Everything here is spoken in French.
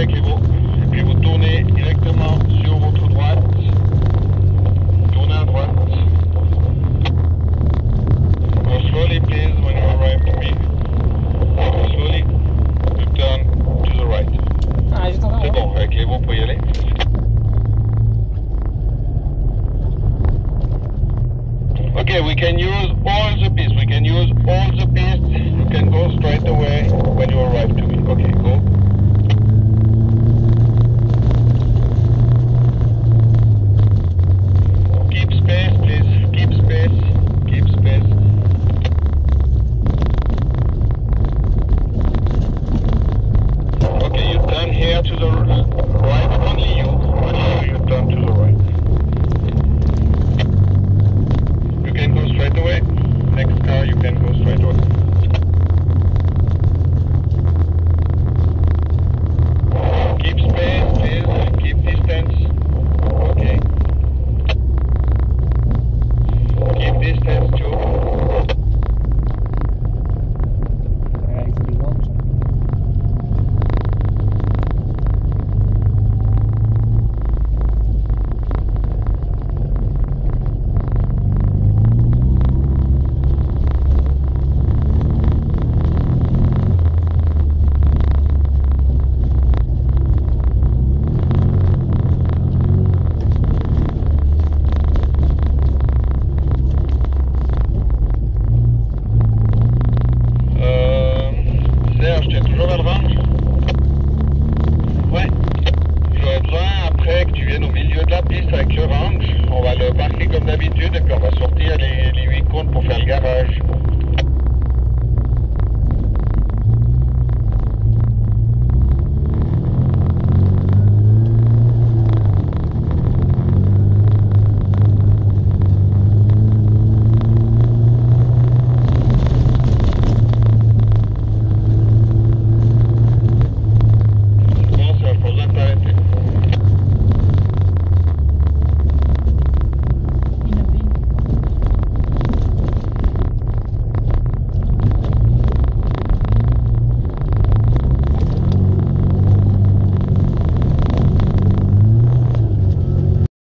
avec les veaux. Et puis vous tournez directement sur votre droite. Tournez à droite. Go slowly please when you arrive to me. Slowly. You turn to the right. Ah, juste en C'est bon, avec les veaux, vous pouvez y aller. Okay, we can use all the pistes. We can use all the pistes. You can go straight away.